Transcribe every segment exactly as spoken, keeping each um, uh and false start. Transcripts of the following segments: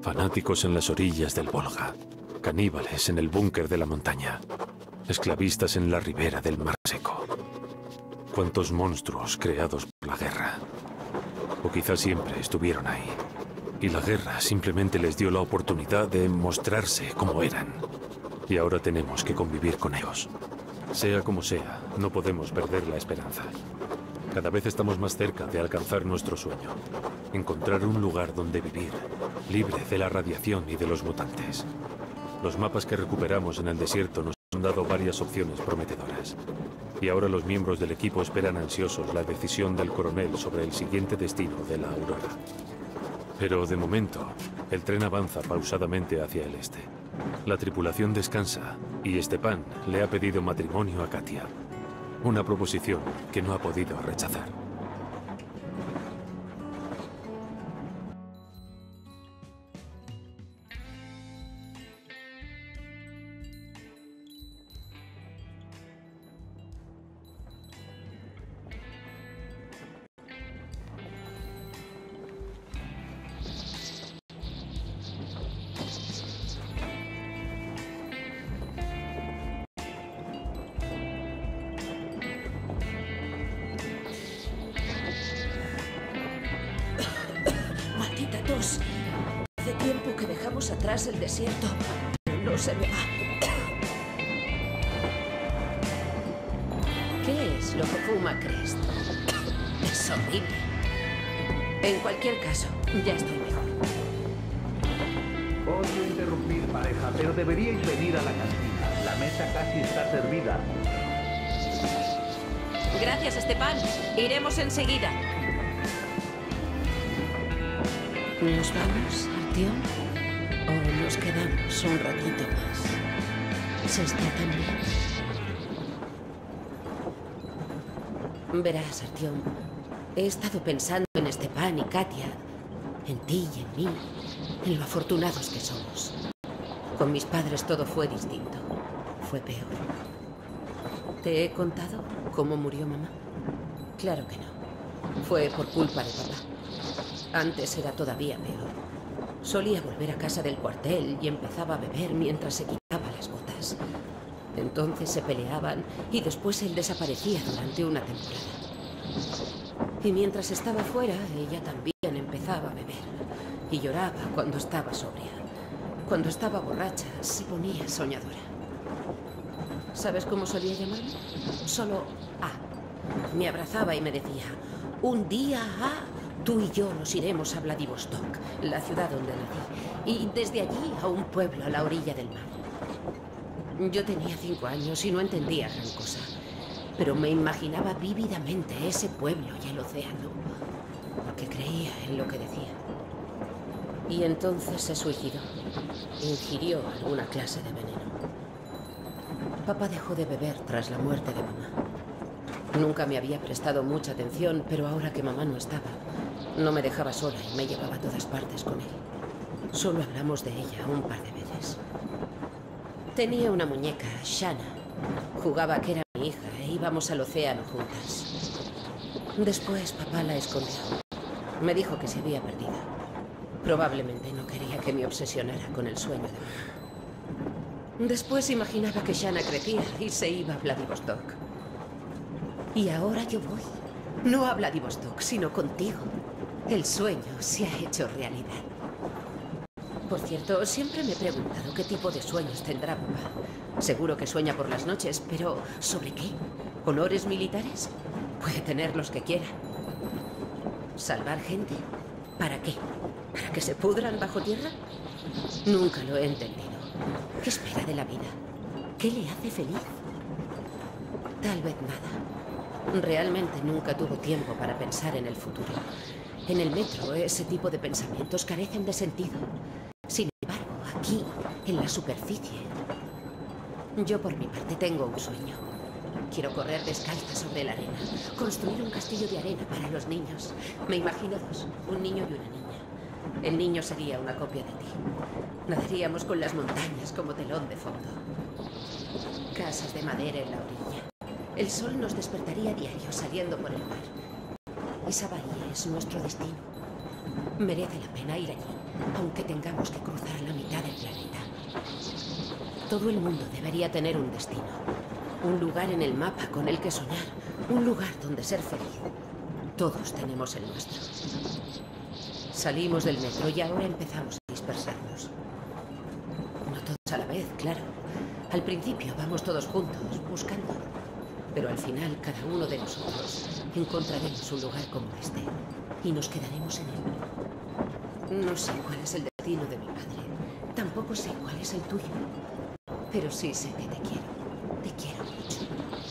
Fanáticos en las orillas del Volga, caníbales en el búnker de la montaña, esclavistas en la ribera del Mar Seco. Cuántos monstruos creados por la guerra. O quizás siempre estuvieron ahí. Y la guerra simplemente les dio la oportunidad de mostrarse como eran. Y ahora tenemos que convivir con ellos. Sea como sea, no podemos perder la esperanza. Cada vez estamos más cerca de alcanzar nuestro sueño. Encontrar un lugar donde vivir, libre de la radiación y de los mutantes. Los mapas que recuperamos en el desierto nos han dado varias opciones prometedoras. Y ahora los miembros del equipo esperan ansiosos la decisión del coronel sobre el siguiente destino de la Aurora. Pero de momento, el tren avanza pausadamente hacia el este. La tripulación descansa y Stepan le ha pedido matrimonio a Katia. Una proposición que no ha podido rechazar. Hace tiempo que dejamos atrás el desierto, pero no se me va. ¿Qué es lo que fuma Crest? Es horrible. En cualquier caso, ya estoy mejor. Odio interrumpir, pareja, pero deberíais venir a la cantina. La mesa casi está servida. Gracias, Stepan. Iremos enseguida. ¿Nos vamos, Artyom? ¿O nos quedamos un ratito más? ¿Se está tan bien? Verás, Artyom, he estado pensando en Stepan y Katia, en ti y en mí, en lo afortunados que somos. Con mis padres todo fue distinto. Fue peor. ¿Te he contado cómo murió mamá? Claro que no. Fue por culpa de papá. Antes era todavía peor. Solía volver a casa del cuartel y empezaba a beber mientras se quitaba las botas. Entonces se peleaban y después él desaparecía durante una temporada. Y mientras estaba fuera, ella también empezaba a beber. Y lloraba cuando estaba sobria. Cuando estaba borracha, se ponía soñadora. ¿Sabes cómo solía llamarme? Solo A. Me abrazaba y me decía, un día A... Tú y yo nos iremos a Vladivostok, la ciudad donde nací, y desde allí a un pueblo a la orilla del mar. Yo tenía cinco años y no entendía gran cosa, pero me imaginaba vívidamente ese pueblo y el océano, porque creía en lo que decía. Y entonces se suicidó. Ingirió alguna clase de veneno. Papá dejó de beber tras la muerte de mamá. Nunca me había prestado mucha atención, pero ahora que mamá no estaba, no me dejaba sola y me llevaba a todas partes con él. Solo hablamos de ella un par de veces. Tenía una muñeca, Shanna. Jugaba que era mi hija e íbamos al océano juntas. Después papá la escondió. Me dijo que se había perdido. Probablemente no quería que me obsesionara con el sueño de mamá. Después imaginaba que Shanna crecía y se iba a Vladivostok. Y ahora yo voy. No a Vladivostok, sino contigo. El sueño se ha hecho realidad. Por cierto, siempre me he preguntado qué tipo de sueños tendrá papá. Seguro que sueña por las noches, pero ¿sobre qué? ¿Honores militares? Puede tener los que quiera. ¿Salvar gente? ¿Para qué? ¿Para que se pudran bajo tierra? Nunca lo he entendido. ¿Qué espera de la vida? ¿Qué le hace feliz? Tal vez nada. Realmente nunca tuvo tiempo para pensar en el futuro. En el metro, ese tipo de pensamientos carecen de sentido. Sin embargo, aquí, en la superficie, yo por mi parte tengo un sueño. Quiero correr descalza sobre la arena, construir un castillo de arena para los niños. Me imagino dos, un niño y una niña. El niño sería una copia de ti. Nadaríamos con las montañas como telón de fondo. Casas de madera en la orilla. El sol nos despertaría a diario saliendo por el mar. Esa bahía es nuestro destino. Merece la pena ir allí, aunque tengamos que cruzar la mitad del planeta. Todo el mundo debería tener un destino. Un lugar en el mapa con el que soñar. Un lugar donde ser feliz. Todos tenemos el nuestro. Salimos del metro y ahora empezamos a dispersarnos. No todos a la vez, claro. Al principio vamos todos juntos, buscando. Pero al final, cada uno de nosotros encontraremos un lugar como este. Y nos quedaremos en él. No sé cuál es el destino de mi padre. Tampoco sé cuál es el tuyo. Pero sí sé que te quiero. Te quiero mucho.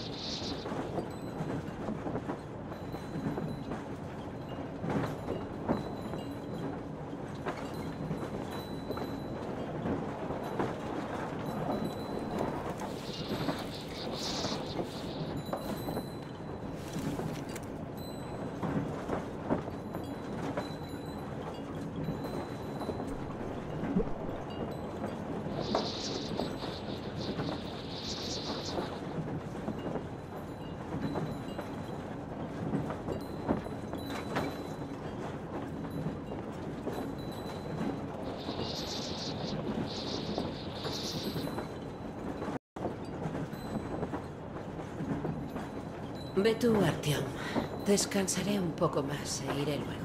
Ve tú, Artyom. Descansaré un poco más e iré luego.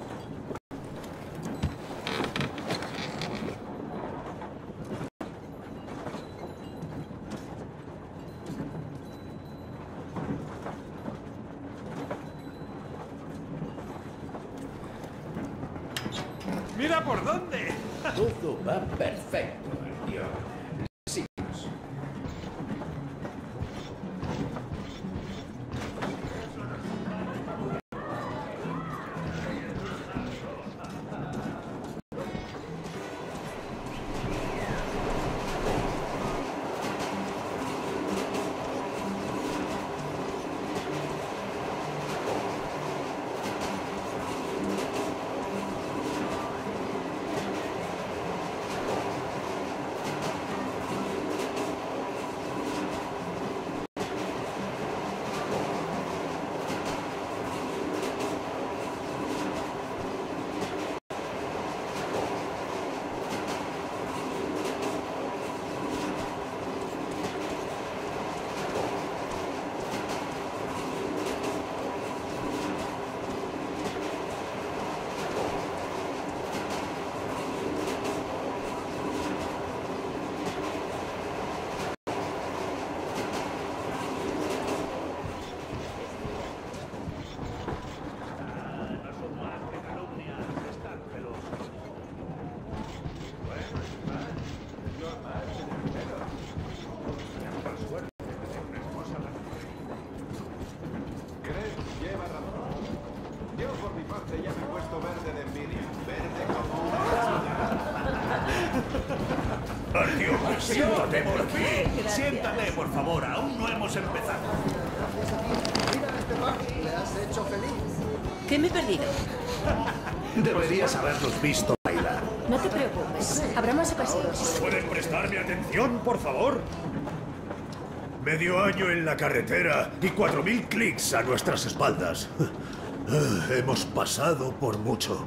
¡Mira por dónde! Todo va perfecto, Artyom. Artyom, siéntate por aquí. Gracias. Siéntate, por favor. Aún no hemos empezado. Mira este pack, le has hecho feliz. ¿Qué me he perdido? Deberías haberlos visto bailar. No te preocupes, habrá más ocasiones. ¿Pueden prestarme atención, por favor? Medio año en la carretera y cuatro mil clics a nuestras espaldas. Hemos pasado por mucho.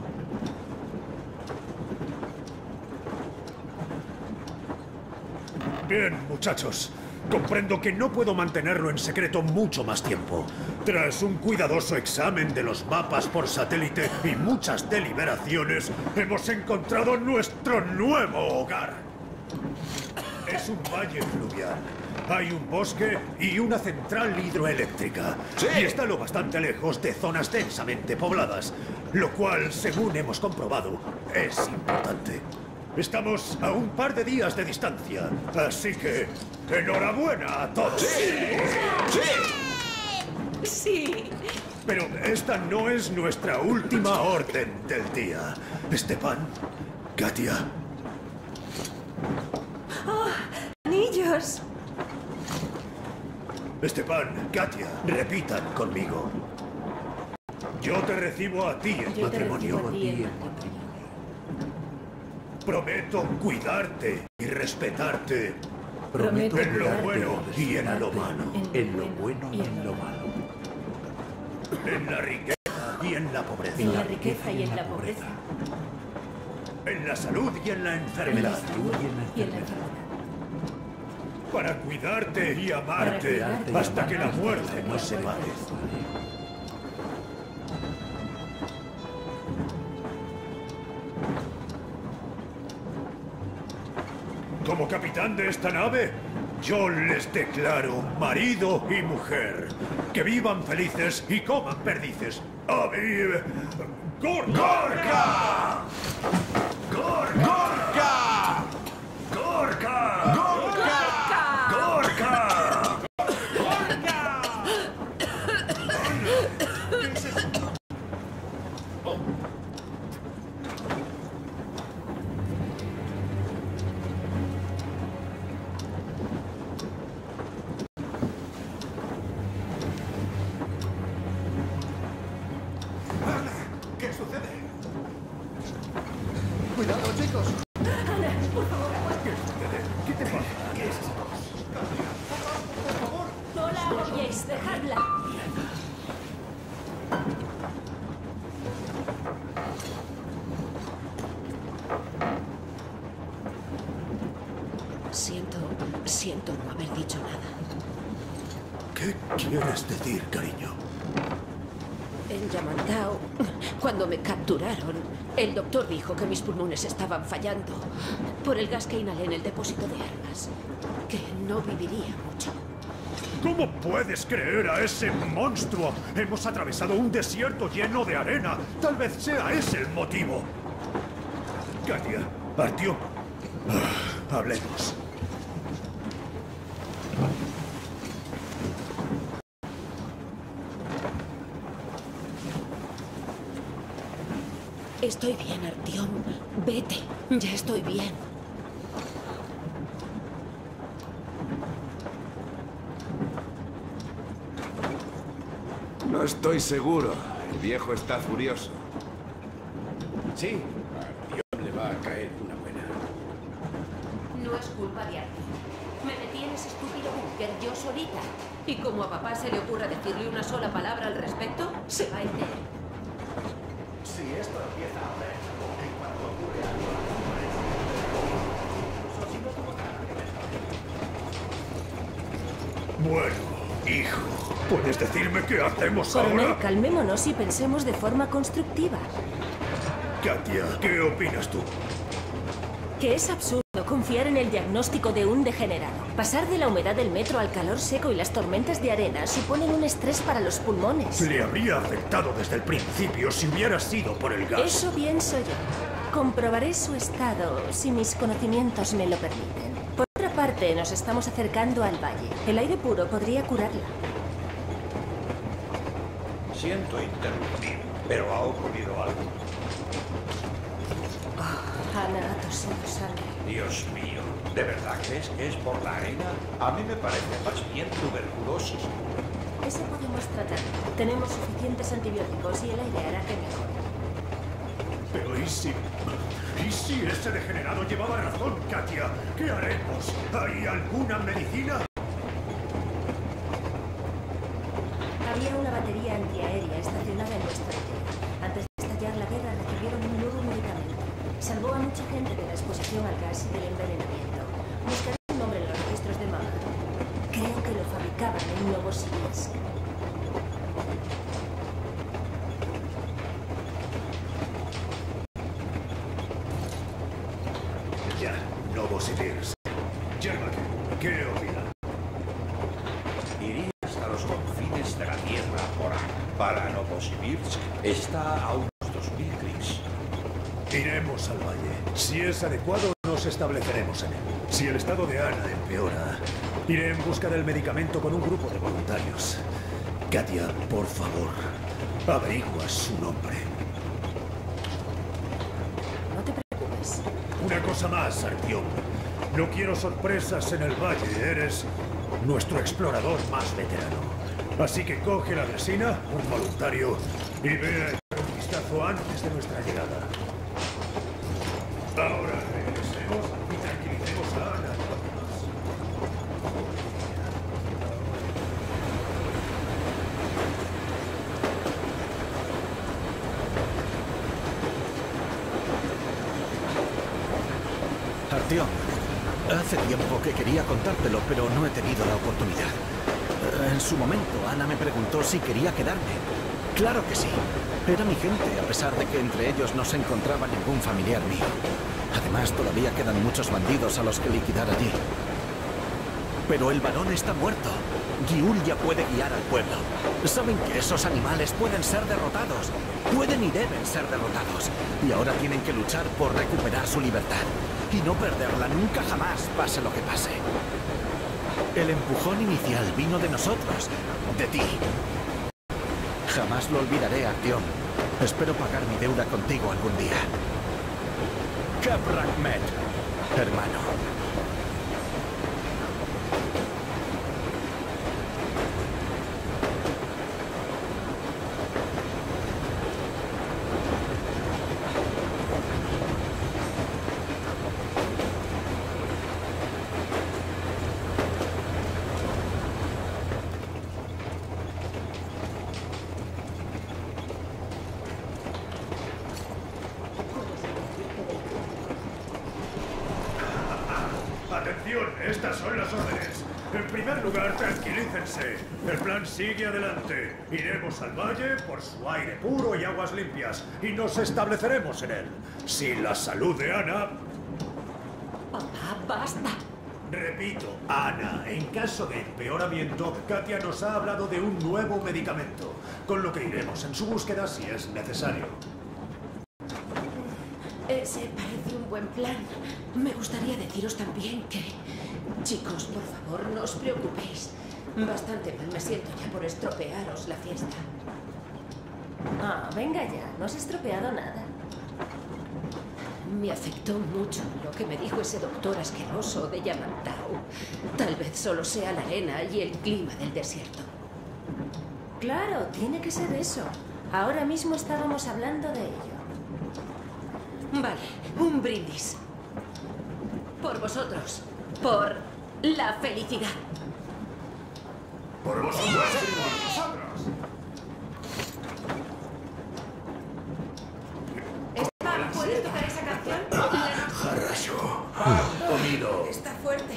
Bien, muchachos. Comprendo que no puedo mantenerlo en secreto mucho más tiempo. Tras un cuidadoso examen de los mapas por satélite y muchas deliberaciones, hemos encontrado nuestro nuevo hogar. Es un valle fluvial. Hay un bosque y una central hidroeléctrica. ¡Sí! Y está lo bastante lejos de zonas densamente pobladas, lo cual, según hemos comprobado, es importante. Estamos a un par de días de distancia, así que enhorabuena a todos. ¡Sí! Sí. Pero esta no es nuestra última orden del día. Stepan, Katia. ¡Anillos! Stepan, Katia, repitan conmigo. Yo te recibo a ti en Yo te matrimonio. recibo a ti en matrimonio. Prometo cuidarte y respetarte. Prometo en lo cuidarte bueno y y en lo respetarte malo. En lo bueno y en lo malo. En la riqueza y en la pobreza. En la riqueza y en la pobreza. En la salud y en la enfermedad. salud y en la enfermedad. Para cuidarte y amarte cuidarte y hasta que la amarte muerte hasta que nos la separe. Como capitán de esta nave, yo les declaro marido y mujer. Que vivan felices y coman perdices. ¡A mí! ¡Gorka! ¡Gorka! ¡Gorka! ¡Gorka! ¡Gorka! ¡Gorka! ¿Qué sucede? Cuidado, chicos. ¿Qué te pasa? ¿Qué es eso? No la apoyéis, dejadla. Siento, siento no haber dicho nada. ¿Qué quieres decir, cariño? En Yamantau, cuando me capturaron, el doctor dijo que mis pulmones estaban fallando por el gas que inhalé en el depósito de armas, que no viviría mucho. ¿Cómo puedes creer a ese monstruo? Hemos atravesado un desierto lleno de arena. Tal vez sea ese el motivo. Katia, Artyom, ah, hablemos. Estoy bien, Artyom. Vete. Ya estoy bien. No estoy seguro. El viejo está furioso. Sí, a Dios le va a caer una buena. No es culpa de Artyom. Me metí en ese estúpido búnker yo solita. Y como a papá se le ocurra decirle una sola palabra al respecto, se va a enterar. Si esto empieza a ver, en cuanto ocurre algo, incluso si no tuvo nada que ver. Bueno, hijo, ¿puedes decirme qué hacemos Coronel, ahora? calmémonos y pensemos de forma constructiva. Katia, ¿qué opinas tú? Que es absurdo confiar en el diagnóstico de un degenerado. Pasar de la humedad del metro al calor seco y las tormentas de arena suponen un estrés para los pulmones. Le habría afectado desde el principio si hubiera sido por el gas. Eso pienso yo. Comprobaré su estado si mis conocimientos me lo permiten. Por otra parte, nos estamos acercando al valle. El aire puro podría curarla. Siento interrumpir, pero ha ocurrido algo. Ana ha tosido sangre. Dios mío, ¿de verdad crees que es por la arena? A mí me parece más bien tuberculosis. Eso podemos tratar. Tenemos suficientes antibióticos y el aire hará que mejore. Pero ¿y si... ¿Y si ese degenerado llevaba razón, Katia? ¿Qué haremos? ¿Hay alguna medicina? Había una batería antiaérea estacionada en nuestra aldea. Antes de estallar la guerra recibieron un nuevo medicamento. Salvó a mucha gente de la exposición al gas y del envenenamiento. Buscaré su nombre en los registros de Maga. Creo que lo fabricaban en Novosibirsk. Ya, Novosibirsk. Yermak, ¿qué opina? Iría hasta los confines de la Tierra por ahí. Para Novosibirsk está a unos dos mil clics. Iremos al valle. Si es adecuado, nos estableceremos en él. Si el estado de Ana empeora, iré en busca del medicamento con un grupo de voluntarios. Katia, por favor, averigua su nombre. No te preocupes. Una cosa más, Artyom. No quiero sorpresas en el valle. Eres nuestro explorador más veterano. Así que coge la resina, un voluntario, y ve a echar un vistazo antes de nuestra llegada. Ahora regresemos y tranquilicemos a Ana. Artyom, hace tiempo que quería contártelo, pero no he tenido la oportunidad. En su momento, Ana me preguntó si quería quedarme. Claro que sí. Era mi gente, a pesar de que entre ellos no se encontraba ningún familiar mío. Además, todavía quedan muchos bandidos a los que liquidar allí. Pero el varón está muerto. Giul ya puede guiar al pueblo. Saben que esos animales pueden ser derrotados. Pueden y deben ser derrotados. Y ahora tienen que luchar por recuperar su libertad. Y no perderla nunca jamás, pase lo que pase. El empujón inicial vino de nosotros, de ti. Jamás lo olvidaré, Artyom. Espero pagar mi deuda contigo algún día. Kaprak Met, hermano. Estas son las órdenes. En primer lugar, tranquilícense. El plan sigue adelante. Iremos al valle por su aire puro y aguas limpias, y nos estableceremos en él. Sin la salud de Ana... Papá, basta. Repito, Ana, en caso de empeoramiento, Katia nos ha hablado de un nuevo medicamento, con lo que iremos en su búsqueda si es necesario. Ese parece un buen plan. Me gustaría deciros también que... Chicos, por favor, no os preocupéis. Bastante mal me siento ya por estropearos la fiesta. Ah, venga ya, no has estropeado nada. Me afectó mucho lo que me dijo ese doctor asqueroso de Yamantau. Tal vez solo sea la arena y el clima del desierto. Claro, tiene que ser eso. Ahora mismo estábamos hablando de ello. Vale, un brindis. Por vosotros. Por la felicidad. ¡Por vosotros! ¡Por vosotros! Esteban, ¿puedes tocar esa canción? ¡Jarracho! ¡Comido! Está fuerte.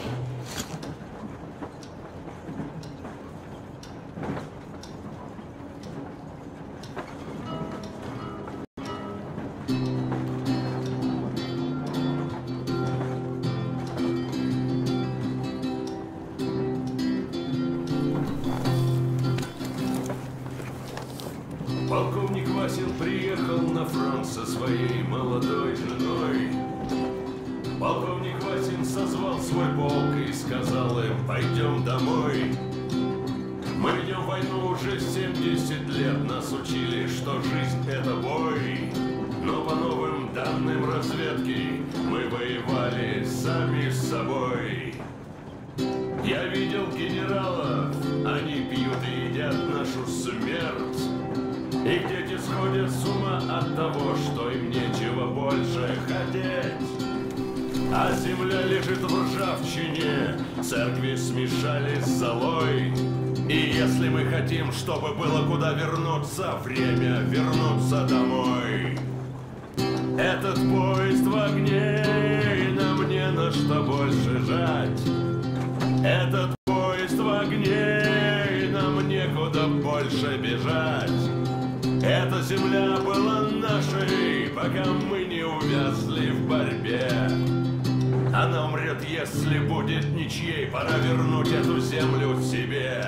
Полковник Васин приехал на фронт со своей молодой женой. Полковник Васин созвал свой полк и сказал им: пойдем домой. Мы ведем войну уже семьдесят лет, нас учили, что жизнь это бой. Но по новым данным разведки мы воевали сами с собой. Я видел генералов, они пьют и едят нашу смерть. Их дети сходят с ума от того, что им нечего больше хотеть. А земля лежит в ржавчине, церкви смешали с золой. И если мы хотим, чтобы было куда вернуться, время вернуться домой. Этот поезд в огне, и нам не на что больше жать. Этот поезд в огне, и нам некуда больше бежать. Эта земля была нашей, пока мы не увязли в борьбе. Она умрет, если будет ничьей, пора вернуть эту землю себе.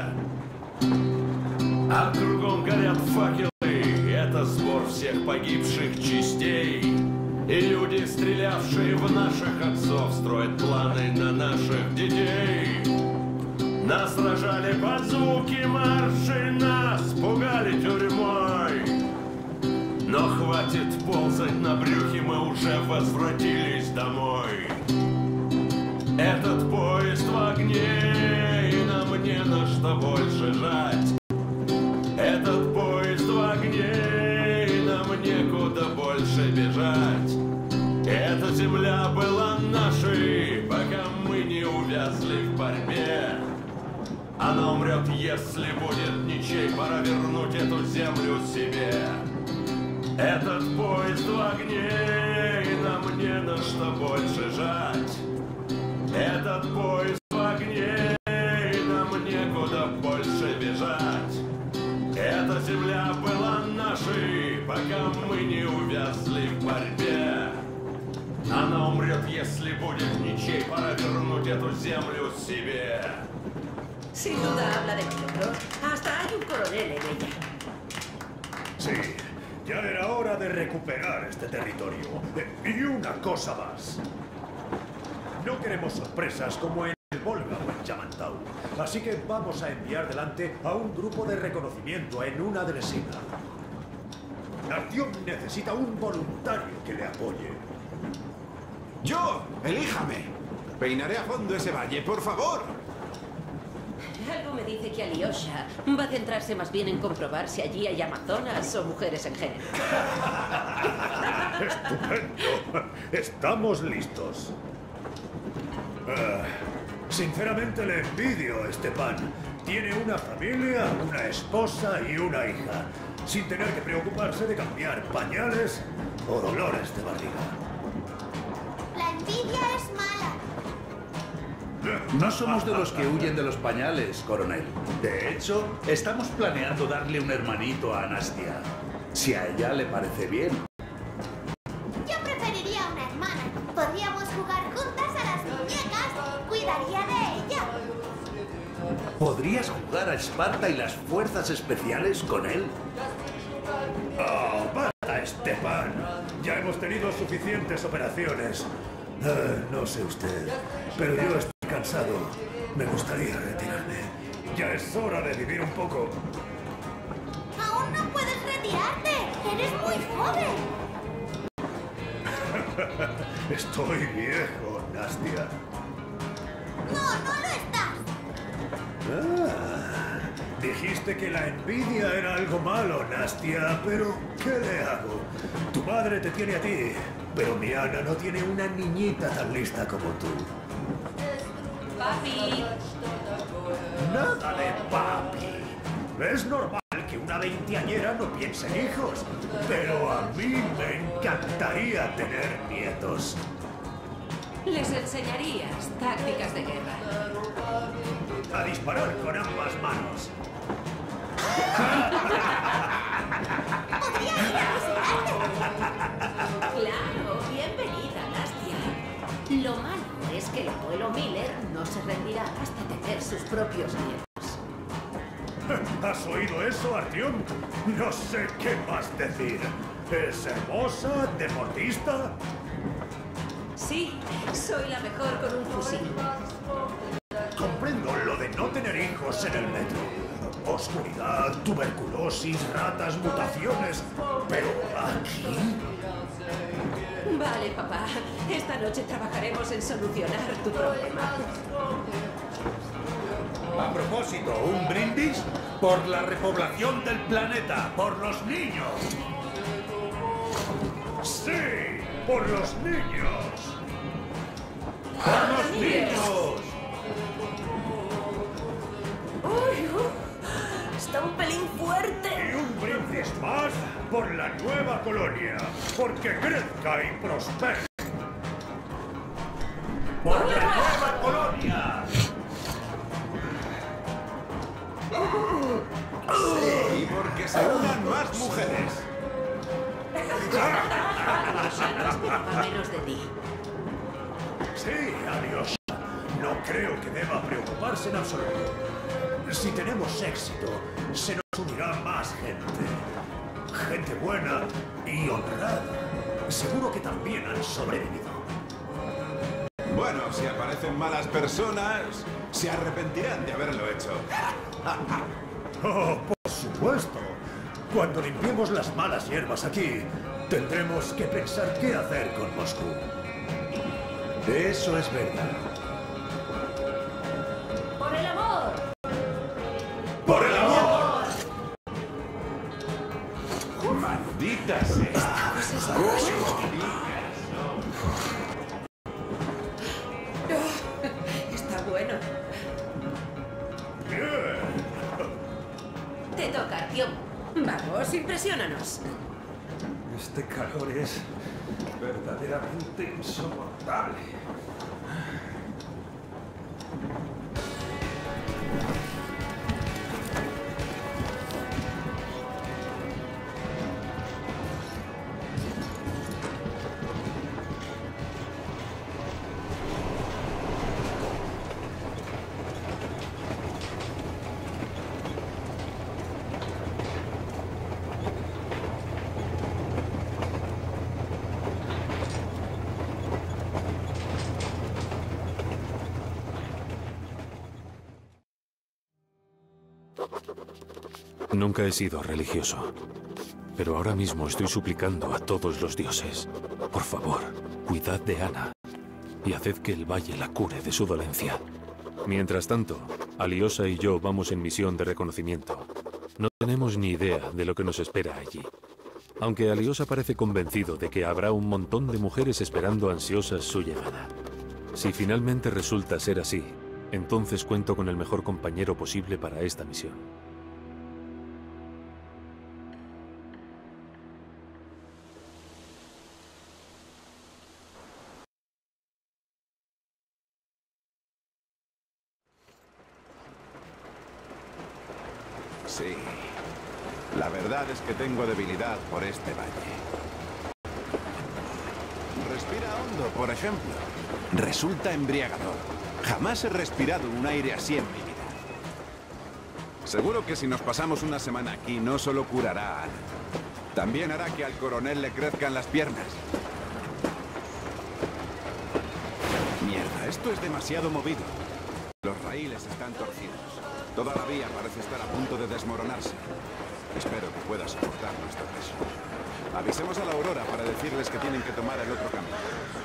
А кругом горят факелы, это сбор всех погибших частей. И люди, стрелявшие в наших отцов, строят планы на наших детей. Нас сражали под звуки маршей, нас пугали тюрьмой. Но хватит ползать на брюхе, мы уже возвратились домой. Этот поезд в огне, и нам не на что больше жать. Этот поезд в огне, и нам некуда больше бежать. Эта земля была нашей, пока мы не увязли в борьбе. Она умрет, если будет ничей, пора вернуть эту землю себе. Этот поезд в огне, и нам не на что больше жать. Этот поезд в огне, и нам некуда больше бежать. Эта земля была нашей, пока мы не увязли в борьбе. Она умрет, если будет ничей, пора вернуть эту землю себе. Sin duda habla de nosotros. Hasta hay un coronel en ella. Sí, ya era hora de recuperar este territorio. Y una cosa más. No queremos sorpresas como en el Volga o en Yamantau. Así que vamos a enviar delante a un grupo de reconocimiento en una dresina. Artyom necesita un voluntario que le apoye. ¡Yo! ¡Elíjame! Peinaré a fondo ese valle, por favor. Algo me dice que Alyosha va a centrarse más bien en comprobar si allí hay amazonas o mujeres en género. ¡Estupendo! Estamos listos. Uh, sinceramente le envidio a Stepan. Tiene una familia, una esposa y una hija, sin tener que preocuparse de cambiar pañales o dolores de barriga. La envidia es mala. No somos de los que huyen de los pañales, coronel. De hecho, estamos planeando darle un hermanito a Anastia. Si a ella le parece bien. Yo preferiría una hermana. Podríamos jugar juntas a las muñecas. Cuidaría de ella. ¿Podrías jugar a Esparta y las fuerzas especiales con él? ¡Oh, basta, Stepan! Ya hemos tenido suficientes operaciones. Uh, no sé usted, pero yo estoy cansado. Me gustaría retirarme. Ya es hora de vivir un poco. Aún no puedes retirarte. Eres muy joven. Estoy viejo, Nastia. No, no lo estás. Ah, dijiste que la envidia era algo malo, Nastia, pero ¿qué le hago? Tu madre te tiene a ti, pero mi Ana no tiene una niñita tan lista como tú. Papi. Nada de papi. Es normal que una veinteañera no piense en hijos, pero a mí me encantaría tener nietos. Les enseñarías tácticas de guerra. A disparar con ambas manos. Podría ir a visitarte. Claro, bienvenida, Nastia. Lo malo es que el abuelo Miller no se rendirá hasta tener sus propios nietos. ¿Has oído eso, Artyom? No sé qué más decir. ¿Es hermosa? ¿Deportista? Sí, soy la mejor con un fusil. Comprendo lo de no tener hijos en el metro. Oscuridad, tuberculosis, ratas, mutaciones. Pero aquí... Vale, papá. Esta noche trabajaremos en solucionar tu problema. A propósito, un brindis por la repoblación del planeta, por los niños. ¡Sí! ¡Por los niños! ¡Por los niños! ¡Uy! Uh, está un pelín fuerte. Y un brindis más por la nueva colonia, porque crezca y prospere. ¡Por la nueva colonia! Y porque se unan más mujeres. Alyosha no esperaba menos de ti. Sí, Alyosha. No creo que deba preocuparse en absoluto. Si tenemos éxito, se nos unirá más gente. Gente buena y honrada. Seguro que también han sobrevivido. Bueno, si aparecen malas personas, se arrepentirán de haberlo hecho. Oh, por supuesto. Cuando limpiemos las malas hierbas aquí, tendremos que pensar qué hacer con Moscú. Eso es verdad. ¡Por el amor! ¡Por el amor! ¡Maldita sea! Está bueno. Bien. Te toca, Artyom. Vamos, impresiónanos. Este calor es verdaderamente insoportable. Nunca he sido religioso, pero ahora mismo estoy suplicando a todos los dioses. Por favor, cuidad de Ana y haced que el valle la cure de su dolencia. Mientras tanto, Alyosha y yo vamos en misión de reconocimiento. No tenemos ni idea de lo que nos espera allí. Aunque Alyosha parece convencido de que habrá un montón de mujeres esperando ansiosas su llegada. Si finalmente resulta ser así, entonces cuento con el mejor compañero posible para esta misión. Sí. La verdad es que tengo debilidad por este valle. Respira hondo, por ejemplo. Resulta embriagador. Jamás he respirado un aire así en mi vida. Seguro que si nos pasamos una semana aquí, no solo curará a Ana. También hará que al coronel le crezcan las piernas. Mierda, esto es demasiado movido. Los raíles están torcidos. Toda la vía parece estar a punto de desmoronarse. Espero que pueda soportar nuestro peso. Avisemos a la Aurora para decirles que tienen que tomar el otro camino.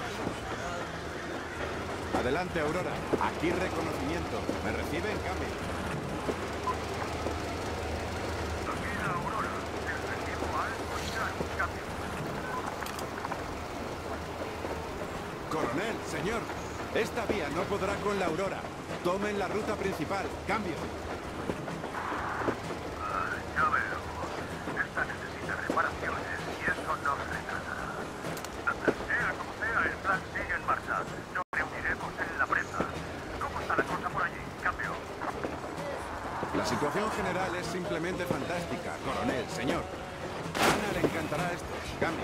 Adelante, Aurora. Aquí reconocimiento. ¿Me reciben? Cambio. Aquí la Aurora. El recibo alto y alto. Cambio. Coronel, señor. Esta vía no podrá con la Aurora. Tomen la ruta principal. Cambio. Ah, ya veo. Esta necesita reparaciones y eso no retrasa. Sea como sea, el plan sigue en marcha. Nos reuniremos en la presa. ¿Cómo está la cosa por allí? Cambio. La situación general es simplemente fantástica, coronel, señor. A Ana le encantará esto. Cambio.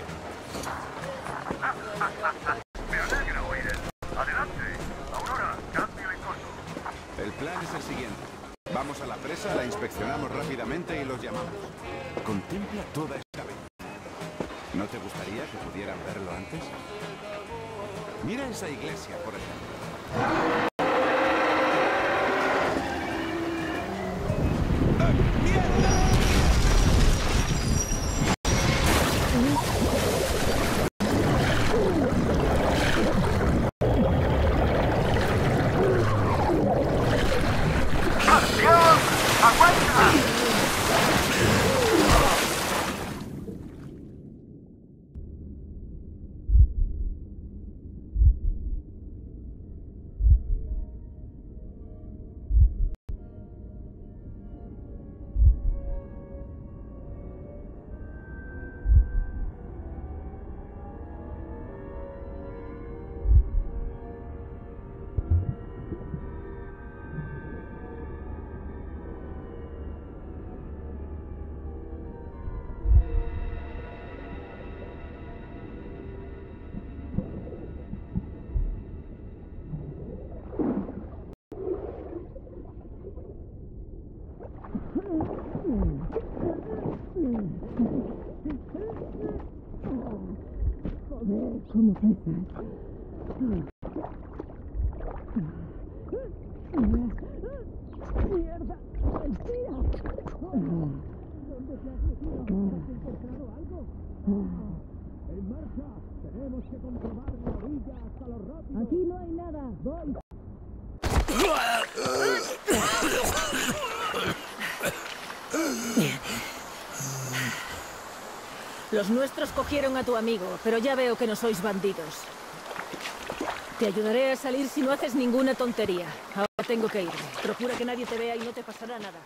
Me alegra oír eso. Adelante. Aurora, cambio y corto. El plan es el siguiente. Vamos a la presa, la inspeccionamos rápidamente y los llamamos. Contempla toda esta belleza. ¿No te gustaría que pudieran verlo antes? Mira esa iglesia, por ejemplo. ¿Cómo pesas? ¡Mierda! ¡Espía! ¿Dónde te has metido? ¿Has encontrado algo? ¡En marcha! Tenemos que comprobar la orilla hasta los rápidos. Aquí no hay nada. Voy. Los nuestros cogieron a tu amigo, pero ya veo que no sois bandidos. Te ayudaré a salir si no haces ninguna tontería. Ahora tengo que irme. Procura que nadie te vea y no te pasará nada.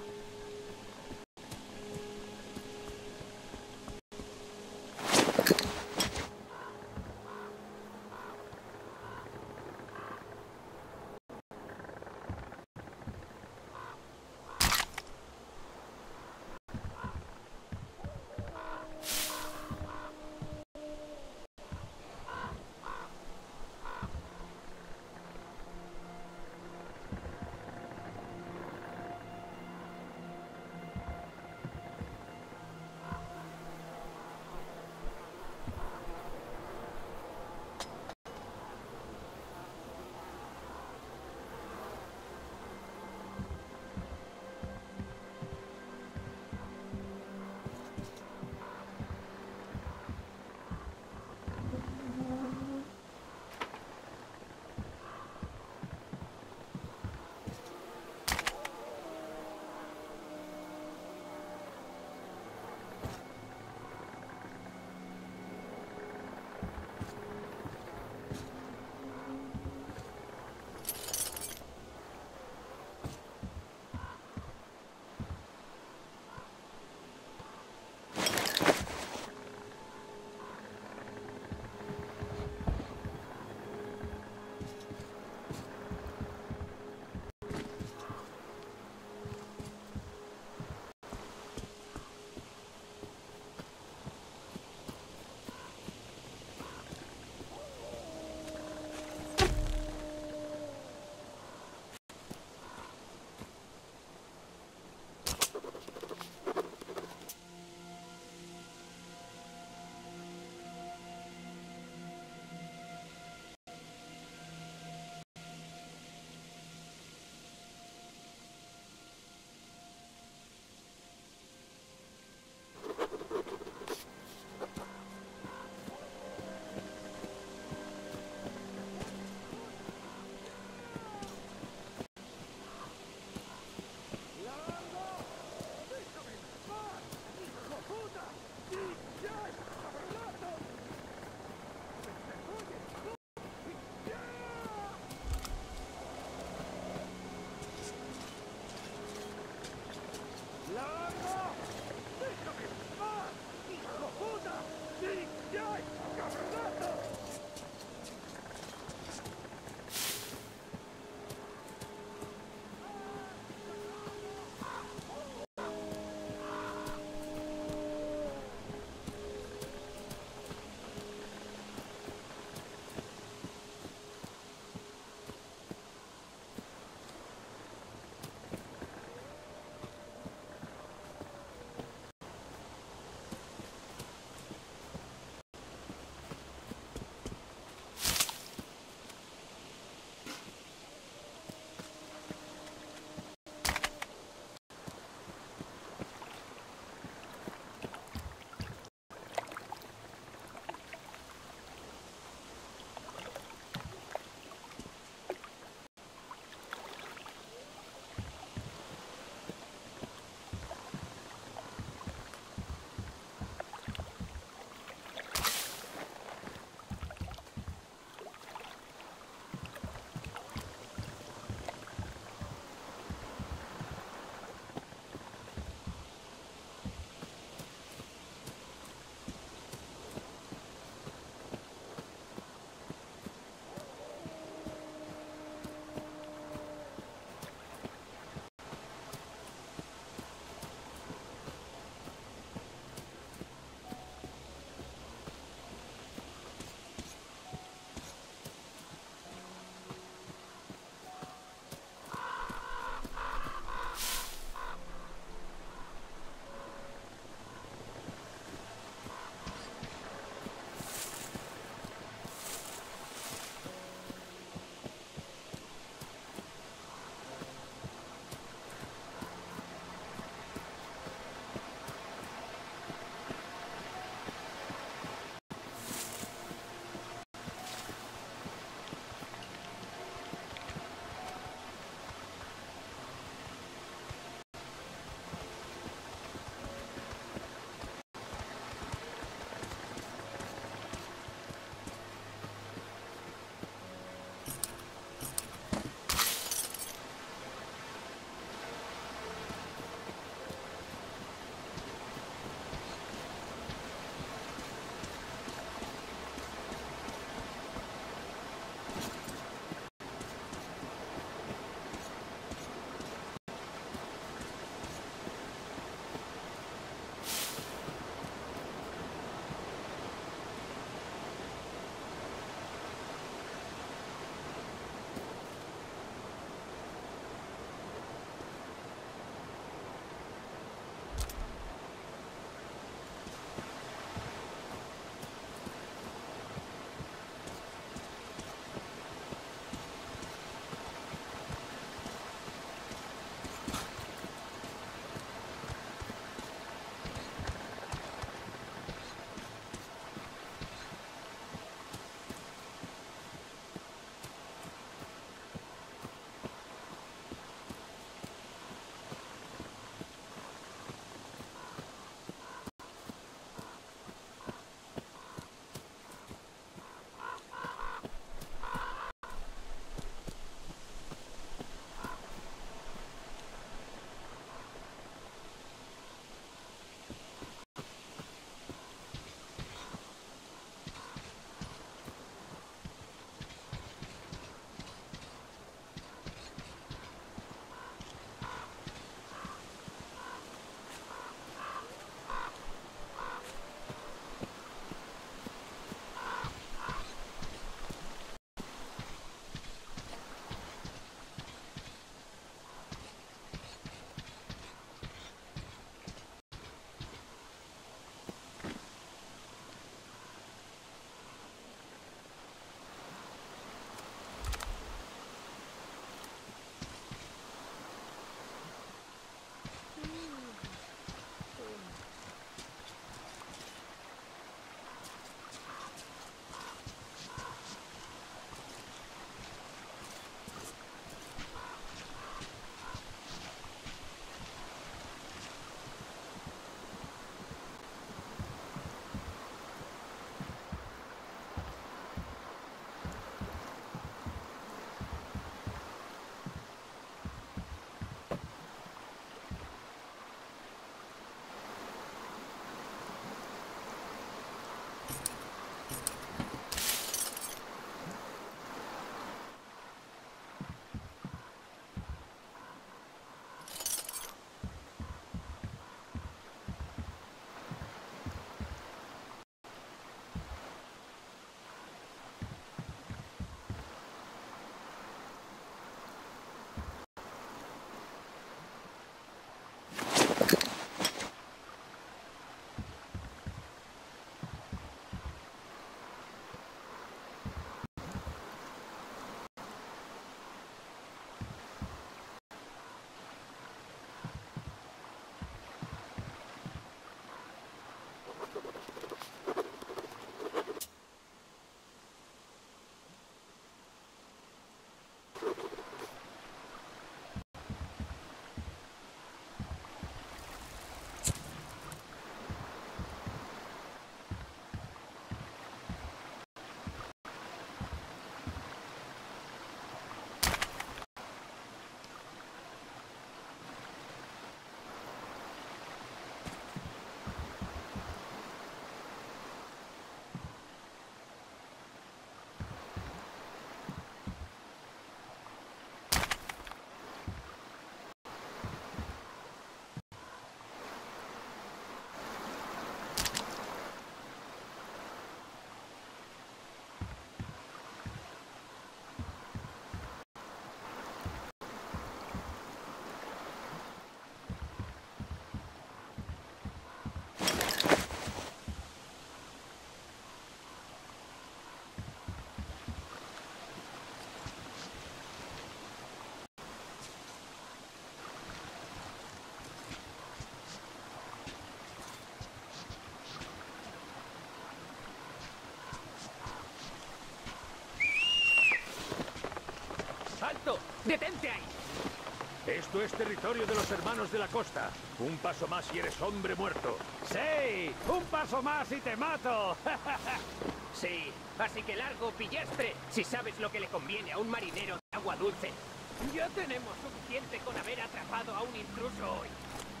¡Detente ahí! Esto es territorio de los hermanos de la costa. Un paso más y eres hombre muerto. ¡Sí! ¡Un paso más y te mato! Sí, así que largo, pillastre, si sabes lo que le conviene a un marinero de agua dulce. Ya tenemos suficiente con haber atrapado a un intruso hoy.